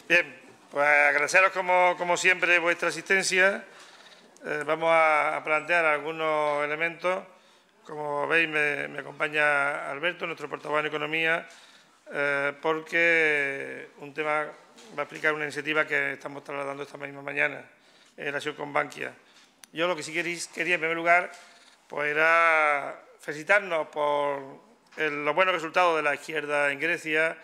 Bien, pues agradeceros como siempre vuestra asistencia. Vamos a plantear algunos elementos. Como veis, me acompaña Alberto, nuestro portavoz en Economía, porque un tema va a explicar una iniciativa que estamos trasladando esta misma mañana en relación con Bankia. Yo lo que sí quería en primer lugar pues era felicitarnos por los buenos resultados de la izquierda en Grecia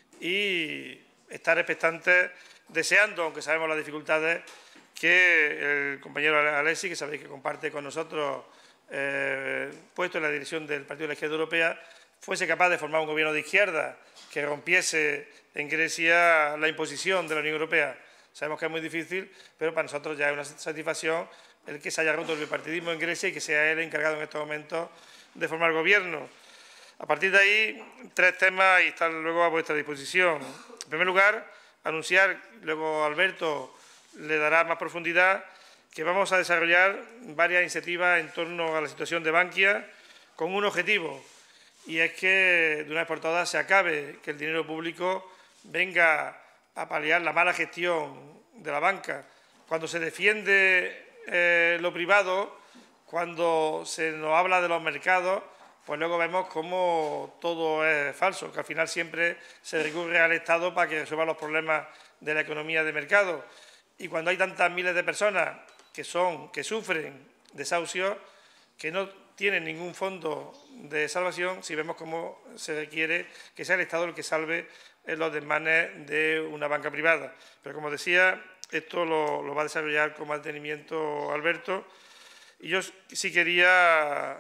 y estar expectantes, deseando, aunque sabemos las dificultades, que el compañero Alessi, que sabéis que comparte con nosotros puesto en la dirección del Partido de la Izquierda Europea, fuese capaz de formar un gobierno de izquierda que rompiese en Grecia la imposición de la Unión Europea. Sabemos que es muy difícil, pero para nosotros ya es una satisfacción el que se haya roto el bipartidismo en Grecia y que sea él encargado en estos momentos de formar gobierno. A partir de ahí, tres temas y están luego a vuestra disposición. En primer lugar, anunciar, luego Alberto le dará más profundidad, que vamos a desarrollar varias iniciativas en torno a la situación de Bankia con un objetivo, y es que de una vez por todas se acabe que el dinero público venga a paliar la mala gestión de la banca. Cuando se defiende lo privado, cuando se nos habla de los mercados, pues luego vemos cómo todo es falso, que al final siempre se recurre al Estado para que resuelva los problemas de la economía de mercado. Y cuando hay tantas miles de personas que sufren desahucios, que no tienen ningún fondo de salvación, si vemos cómo se requiere que sea el Estado el que salve los desmanes de una banca privada. Pero, como decía, esto lo va a desarrollar con más detenimiento Alberto. Y yo sí quería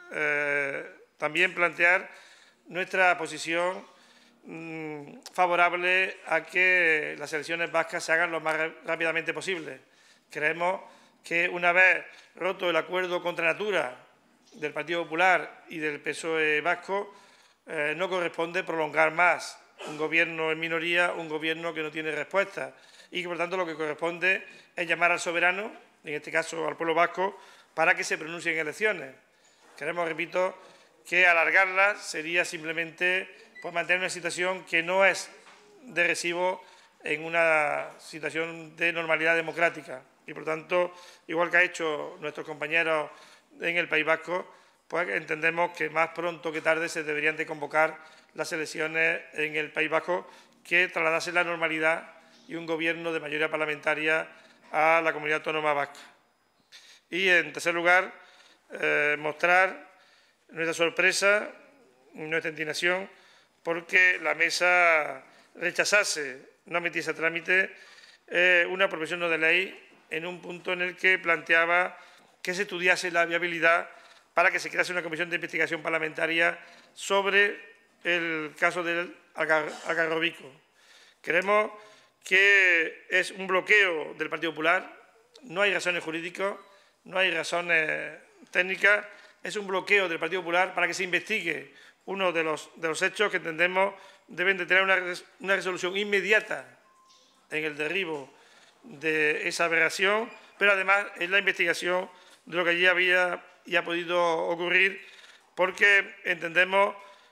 también plantear nuestra posición favorable a que las elecciones vascas se hagan lo más rápidamente posible. Creemos que una vez roto el acuerdo contra natura del Partido Popular y del PSOE vasco, no corresponde prolongar más un gobierno en minoría, un gobierno que no tiene respuesta, y que, por tanto, lo que corresponde es llamar al soberano, en este caso al pueblo vasco, para que se pronuncie en elecciones. Queremos, repito, que alargarlas sería simplemente pues, mantener una situación que no es de recibo en una situación de normalidad democrática. Y, por tanto, igual que ha hecho nuestros compañeros en el País Vasco, pues entendemos que más pronto que tarde se deberían de convocar las elecciones en el País Vasco, que trasladasen la normalidad y un gobierno de mayoría parlamentaria a la comunidad autónoma vasca. Y, en tercer lugar, mostrar nuestra sorpresa, nuestra indignación, porque la mesa rechazase, no metiese a trámite, una proposición no de ley en un punto en el que planteaba que se estudiase la viabilidad para que se crease una comisión de investigación parlamentaria sobre el caso del Algarrobico. Creemos que es un bloqueo del Partido Popular, no hay razones jurídicas, no hay razones técnicas, es un bloqueo del Partido Popular para que se investigue uno de los hechos que entendemos deben de tener una resolución inmediata en el derribo de esa aberración, pero además en la investigación de lo que allí había y ha podido ocurrir, porque entendemos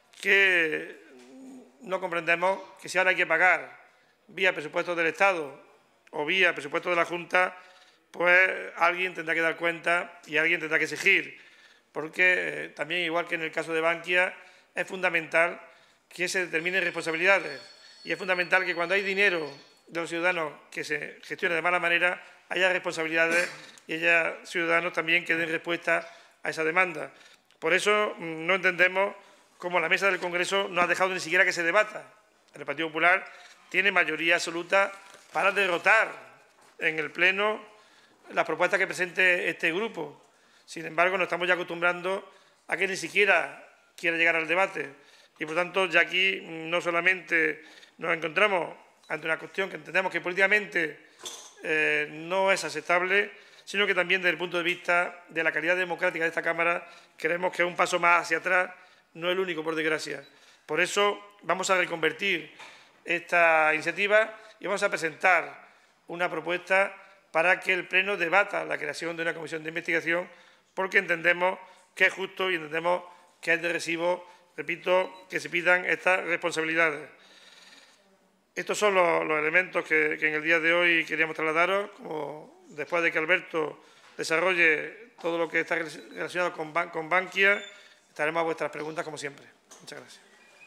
que no comprendemos que si ahora hay que pagar vía presupuestos del Estado o vía presupuestos de la Junta, pues alguien tendrá que dar cuenta y alguien tendrá que exigir, porque también, igual que en el caso de Bankia, es fundamental que se determinen responsabilidades y es fundamental que cuando hay dinero de los ciudadanos que se gestione de mala manera, haya responsabilidades y haya ciudadanos también que den respuesta a esa demanda. Por eso no entendemos cómo la mesa del Congreso no ha dejado ni siquiera que se debata. El Partido Popular tiene mayoría absoluta para derrotar en el Pleno las propuestas que presente este grupo. Sin embargo, nos estamos ya acostumbrando a que ni siquiera quiera llegar al debate. Y, por tanto, ya aquí no solamente nos encontramos ante una cuestión que entendemos que políticamente no es aceptable, sino que también desde el punto de vista de la calidad democrática de esta Cámara creemos que es un paso más hacia atrás, no el único, por desgracia. Por eso vamos a reconvertir esta iniciativa y vamos a presentar una propuesta para que el Pleno debata la creación de una comisión de investigación, porque entendemos que es justo y entendemos que es de recibo, repito, que se pidan estas responsabilidades. Estos son los elementos que en el día de hoy queríamos trasladaros, como después de que Alberto desarrolle todo lo que está relacionado con Bankia, estaremos a vuestras preguntas como siempre. Muchas gracias.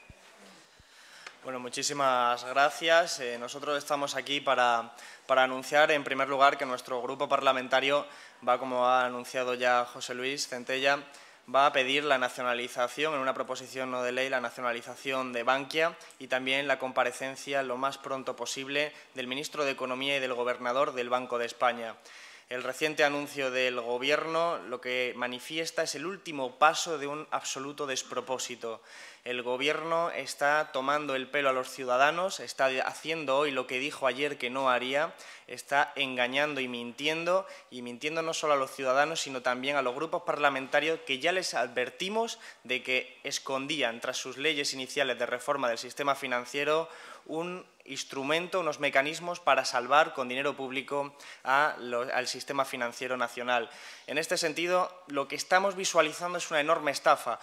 Bueno, muchísimas gracias. Nosotros estamos aquí para anunciar, en primer lugar, que nuestro grupo parlamentario va, como ha anunciado ya José Luis Centella, va a pedir la nacionalización, en una proposición no de ley, la nacionalización de Bankia y también la comparecencia lo más pronto posible del ministro de Economía y del gobernador del Banco de España. El reciente anuncio del Gobierno lo que manifiesta es el último paso de un absoluto despropósito. El Gobierno está tomando el pelo a los ciudadanos, está haciendo hoy lo que dijo ayer que no haría, está engañando y mintiendo no solo a los ciudadanos, sino también a los grupos parlamentarios que ya les advertimos de que escondían tras sus leyes iniciales de reforma del sistema financiero un instrumento, unos mecanismos para salvar con dinero público al sistema financiero nacional. En este sentido, lo que estamos visualizando es una enorme estafa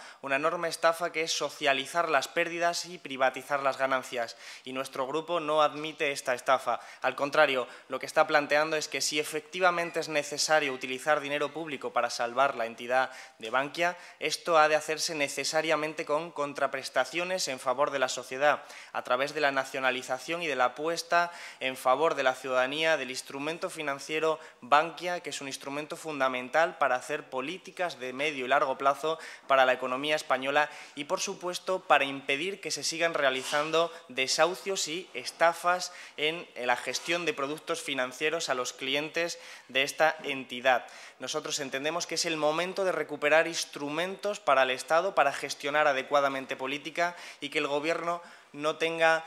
que es socializar las pérdidas y privatizar las ganancias. Y nuestro grupo no admite esta estafa. Al contrario, lo que está planteando es que si efectivamente es necesario utilizar dinero público para salvar la entidad de Bankia, esto ha de hacerse necesariamente con contraprestaciones en favor de la sociedad, a través de la nacionalización y de la apuesta en favor de la ciudadanía del instrumento financiero Bankia, que es un instrumento fundamental para hacer políticas de medio y largo plazo para la economía española y, por supuesto, para impedir que se sigan realizando desahucios y estafas en la gestión de productos financieros a los clientes de esta entidad. Nosotros entendemos que es el momento de recuperar instrumentos para el Estado para gestionar adecuadamente política y que el Gobierno no tenga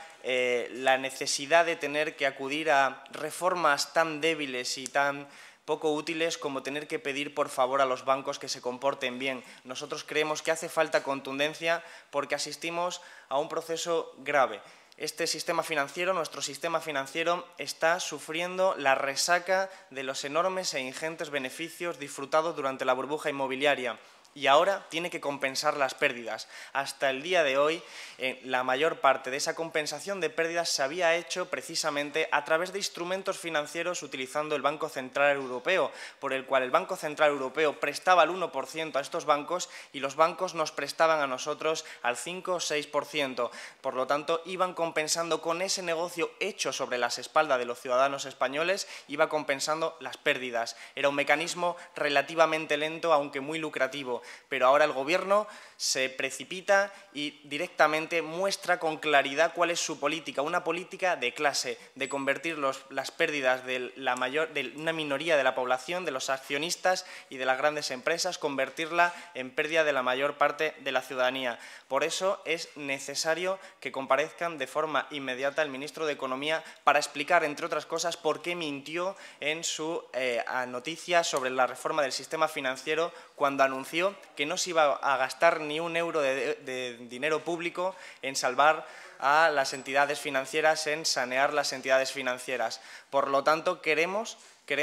la necesidad de tener que acudir a reformas tan débiles y tan poco útiles como tener que pedir por favor a los bancos que se comporten bien. Nosotros creemos que hace falta contundencia porque asistimos a un proceso grave. Este sistema financiero, nuestro sistema financiero, está sufriendo la resaca de los enormes e ingentes beneficios disfrutados durante la burbuja inmobiliaria. Y ahora tiene que compensar las pérdidas. Hasta el día de hoy, la mayor parte de esa compensación de pérdidas se había hecho precisamente a través de instrumentos financieros utilizando el Banco Central Europeo, por el cual el Banco Central Europeo prestaba el 1% a estos bancos y los bancos nos prestaban a nosotros al 5 o 6%. Por lo tanto, iban compensando con ese negocio hecho sobre las espaldas de los ciudadanos españoles, iba compensando las pérdidas. Era un mecanismo relativamente lento, aunque muy lucrativo. Pero ahora el Gobierno se precipita y directamente muestra con claridad cuál es su política, una política de clase, de convertir las pérdidas de una minoría de la población, de los accionistas y de las grandes empresas, convertirla en pérdida de la mayor parte de la ciudadanía. Por eso es necesario que comparezcan de forma inmediata el ministro de Economía para explicar, entre otras cosas, por qué mintió en su noticia sobre la reforma del sistema financiero cuando anunció que no se iba a gastar ni un euro de dinero público en salvar a las entidades financieras, en sanear las entidades financieras. Por lo tanto, queremos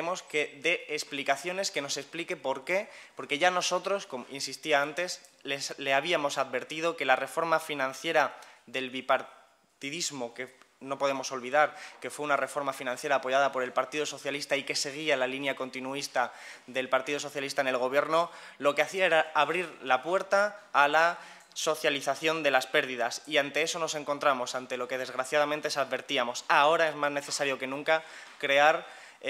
que dé explicaciones, que nos explique por qué, porque ya nosotros, como insistía antes, le habíamos advertido que la reforma financiera del bipartidismo, que no podemos olvidar que fue una reforma financiera apoyada por el Partido Socialista y que seguía la línea continuista del Partido Socialista en el Gobierno, lo que hacía era abrir la puerta a la socialización de las pérdidas y ante eso nos encontramos, ante lo que desgraciadamente se advertíamos. Ahora es más necesario que nunca crear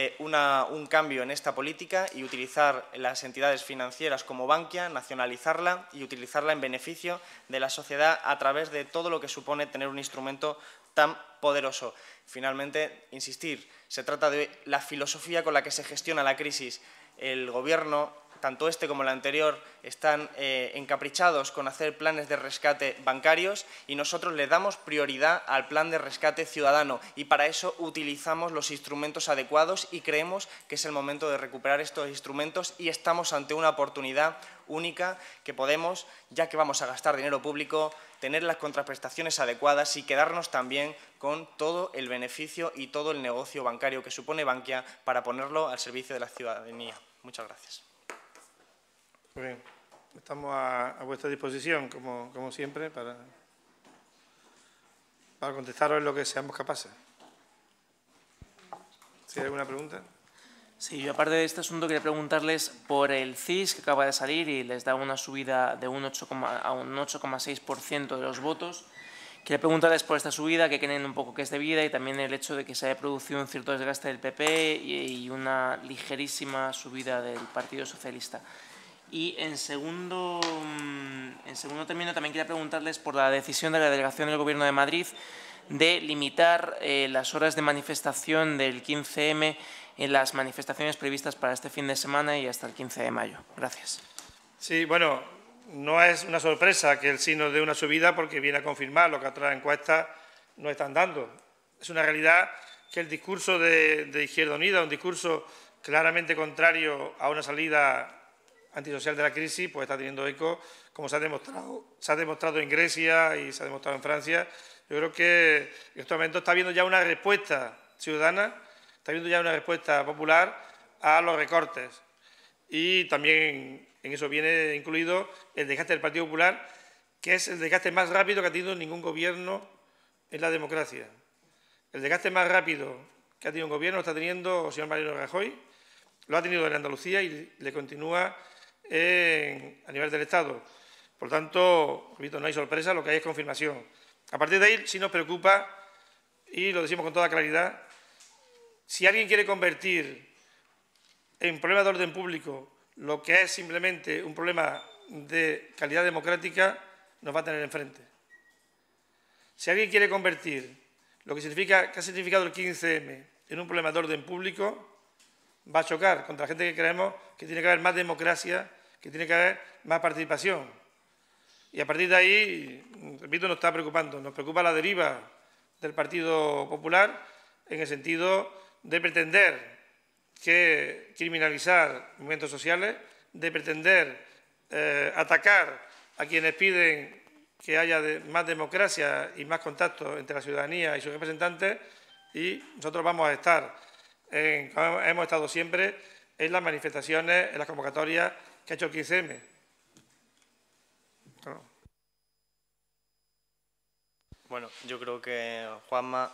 un cambio en esta política y utilizar las entidades financieras como Bankia, nacionalizarla y utilizarla en beneficio de la sociedad a través de todo lo que supone tener un instrumento tan poderoso. Finalmente, insistir, se trata de la filosofía con la que se gestiona la crisis. El Gobierno, tanto este como el anterior, están encaprichados con hacer planes de rescate bancarios y nosotros le damos prioridad al plan de rescate ciudadano y para eso utilizamos los instrumentos adecuados y creemos que es el momento de recuperar estos instrumentos y estamos ante una oportunidad única que podemos, ya que vamos a gastar dinero público, tener las contraprestaciones adecuadas y quedarnos también con todo el beneficio y todo el negocio bancario que supone Bankia para ponerlo al servicio de la ciudadanía. Muchas gracias. Muy bien. Estamos a vuestra disposición, como siempre, para para contestaros en lo que seamos capaces. ¿Si hay alguna pregunta? Sí, yo aparte de este asunto quería preguntarles por el CIS que acaba de salir y les da una subida de un 8,6% de los votos. Quería preguntarles por esta subida, que creen un poco que es debida, y también el hecho de que se haya producido un cierto desgaste del PP y una ligerísima subida del Partido Socialista. Y en segundo término también quería preguntarles por la decisión de la Delegación del Gobierno de Madrid de limitar las horas de manifestación del 15M en las manifestaciones previstas para este fin de semana y hasta el 15 de mayo. Gracias. Sí, bueno, no es una sorpresa que el sí nos dé una subida porque viene a confirmar lo que otras encuestas nos están dando. Es una realidad que el discurso de Izquierda Unida, un discurso claramente contrario a una salida antisocial de la crisis, pues está teniendo eco, como se ha demostrado en Grecia y se ha demostrado en Francia. Yo creo que en este momento está habiendo ya una respuesta ciudadana, está habiendo ya una respuesta popular a los recortes. Y también en eso viene incluido el desgaste del Partido Popular, que es el desgaste más rápido que ha tenido ningún gobierno en la democracia. El desgaste más rápido que ha tenido un gobierno lo está teniendo el señor Mariano Rajoy, lo ha tenido en Andalucía y le continúa a nivel del Estado. Por lo tanto, repito, no hay sorpresa, lo que hay es confirmación. A partir de ahí sí nos preocupa, y lo decimos con toda claridad, si alguien quiere convertir en problema de orden público lo que es simplemente un problema de calidad democrática, nos va a tener enfrente. Si alguien quiere convertir lo que ha significado el 15M en un problema de orden público, va a chocar contra la gente que creemos que tiene que haber más democracia, que tiene que haber más participación. Y a partir de ahí, repito, nos está preocupando. Nos preocupa la deriva del Partido Popular en el sentido de pretender criminalizar movimientos sociales, de pretender atacar a quienes piden que haya más democracia y más contacto entre la ciudadanía y sus representantes, y nosotros vamos a estar, como hemos estado siempre, en las manifestaciones, en las convocatorias que ha hecho el 15M. Bueno, yo creo que, Juanma,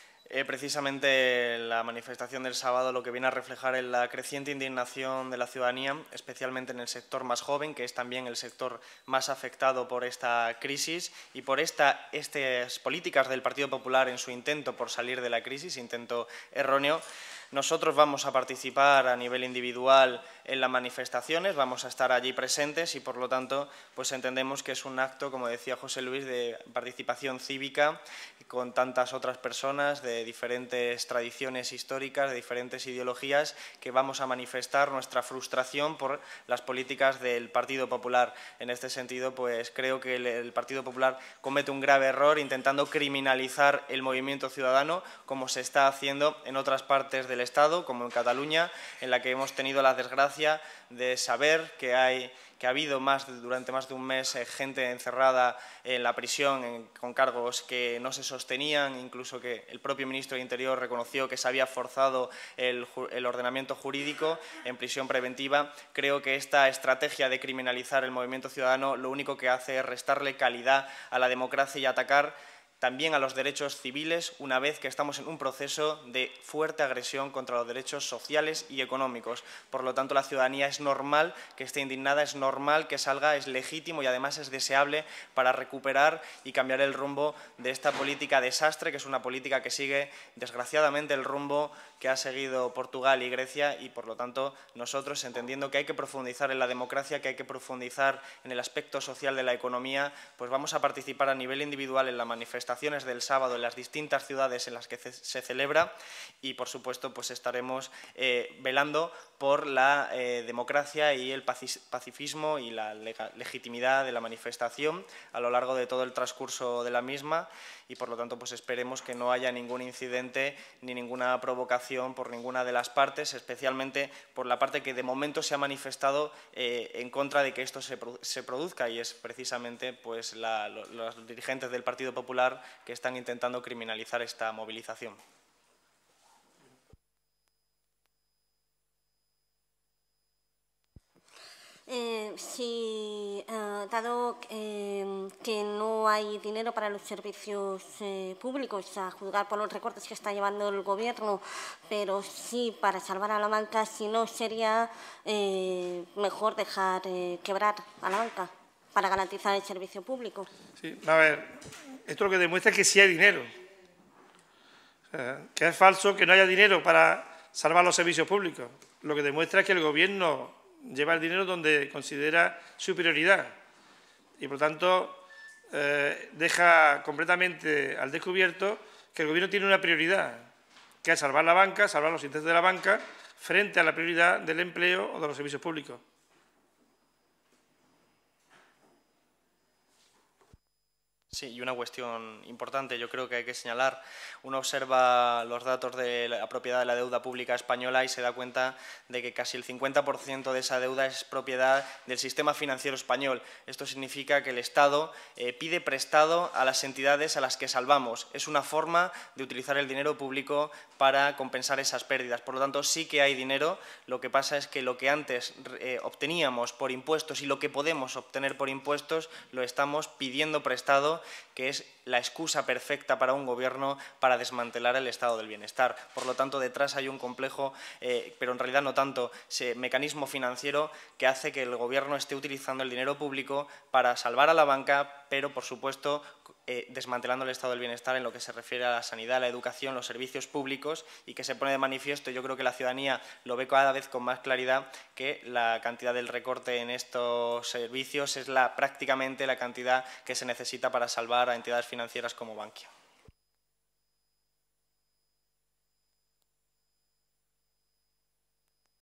precisamente la manifestación del sábado lo que viene a reflejar es la creciente indignación de la ciudadanía, especialmente en el sector más joven, que es también el sector más afectado por esta crisis y por estas políticas del Partido Popular en su intento por salir de la crisis, intento erróneo. Nosotros vamos a participar a nivel individual en las manifestaciones, vamos a estar allí presentes y, por lo tanto, pues entendemos que es un acto, como decía José Luis, de participación cívica con tantas otras personas de diferentes tradiciones históricas, de diferentes ideologías, que vamos a manifestar nuestra frustración por las políticas del Partido Popular. En este sentido, pues creo que el Partido Popular comete un grave error intentando criminalizar el movimiento ciudadano, como se está haciendo en otras partes del Estado, como en Cataluña, en la que hemos tenido la desgracia de saber que ha habido durante más de un mes gente encerrada en la prisión con cargos que no se sostenían, incluso que el propio ministro de Interior reconoció que se había forzado el ordenamiento jurídico en prisión preventiva. Creo que esta estrategia de criminalizar el movimiento ciudadano lo único que hace es restarle calidad a la democracia y atacar también a los derechos civiles, una vez que estamos en un proceso de fuerte agresión contra los derechos sociales y económicos. Por lo tanto, la ciudadanía es normal que esté indignada, es normal que salga, es legítimo y además es deseable para recuperar y cambiar el rumbo de esta política desastre, que es una política que sigue, desgraciadamente, el rumbo que ha seguido Portugal y Grecia, y, por lo tanto, nosotros, entendiendo que hay que profundizar en la democracia, que hay que profundizar en el aspecto social de la economía, pues vamos a participar a nivel individual en la manifestación del sábado en las distintas ciudades en las que se celebra y, por supuesto, pues estaremos velando por la democracia y el pacifismo y la legitimidad de la manifestación a lo largo de todo el transcurso de la misma y, por lo tanto, pues esperemos que no haya ningún incidente ni ninguna provocación por ninguna de las partes, especialmente por la parte que de momento se ha manifestado en contra de que esto se produzca, y es precisamente pues los dirigentes del Partido Popular que están intentando criminalizar esta movilización. Sí, dado que no hay dinero para los servicios públicos, a juzgar por los recortes que está llevando el Gobierno, pero sí para salvar a la banca, si no sería mejor dejar quebrar a la banca para garantizar el servicio público. Sí, a ver, esto lo que demuestra es que sí hay dinero. O sea, que es falso que no haya dinero para salvar los servicios públicos. Lo que demuestra es que el Gobierno lleva el dinero donde considera su prioridad y, por tanto, deja completamente al descubierto que el Gobierno tiene una prioridad, que es salvar la banca, salvar los intereses de la banca, frente a la prioridad del empleo o de los servicios públicos. Sí, y una cuestión importante, yo creo que hay que señalar. Uno observa los datos de la propiedad de la deuda pública española y se da cuenta de que casi el 50% de esa deuda es propiedad del sistema financiero español. Esto significa que el Estado pide prestado a las entidades a las que salvamos. Es una forma de utilizar el dinero público para compensar esas pérdidas. Por lo tanto, sí que hay dinero. Lo que pasa es que lo que antes obteníamos por impuestos y lo que podemos obtener por impuestos lo estamos pidiendo prestado, que es la excusa perfecta para un gobierno para desmantelar el estado del bienestar. Por lo tanto, detrás hay un complejo, pero en realidad no tanto, ese mecanismo financiero que hace que el gobierno esté utilizando el dinero público para salvar a la banca, pero, por supuesto, desmantelando el estado del bienestar en lo que se refiere a la sanidad, la educación, los servicios públicos, y que se pone de manifiesto, yo creo que la ciudadanía lo ve cada vez con más claridad, que la cantidad del recorte en estos servicios es prácticamente la cantidad que se necesita para salvar a entidades financieras como Bankia.